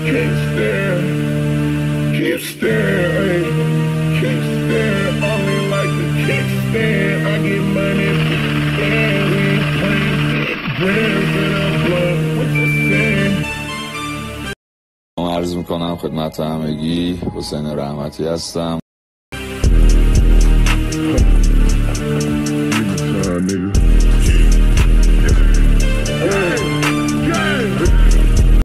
Can't stand, keep staring, keep staring, only like the kickstand. I get money, and we playing brands in a blood. What you saying? عرض میکنم خدمت همگی، حسین رحمتی هستم.